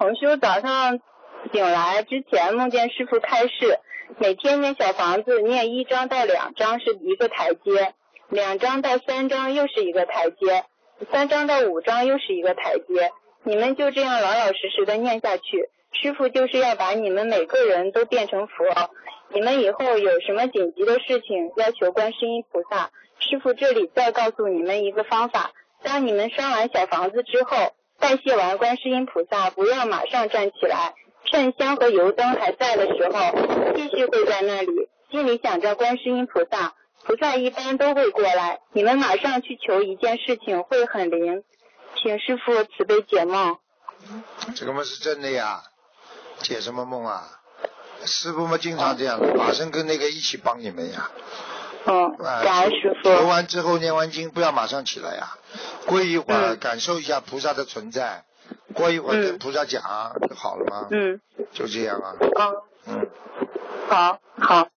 同修早上醒来之前梦见师父开示，每天念小房子念1章到2章是一个台阶，2章到3章又是一个台阶，3章到5章又是一个台阶，你们就这样老老实实的念下去，师父就是要把你们每个人都变成佛。你们以后有什么紧急的事情要求观世音菩萨，师父这里再告诉你们一个方法，当你们烧完小房子之后，代谢完观世音菩萨，不要马上站起来，趁香和油灯还在的时候，继续跪在那里，心里想着观世音菩萨，菩萨一般都会过来，你们马上去求一件事情会很灵，请师父慈悲解梦。 这个嘛是真的呀，解什么梦啊？师父们经常这样的，马上跟那个一起帮你们呀。 感恩师父。 求完之后念完经不要马上起来呀，过一会儿感受一下菩萨的存在，过一会儿跟菩萨讲就好了吗？就这样啊。 好。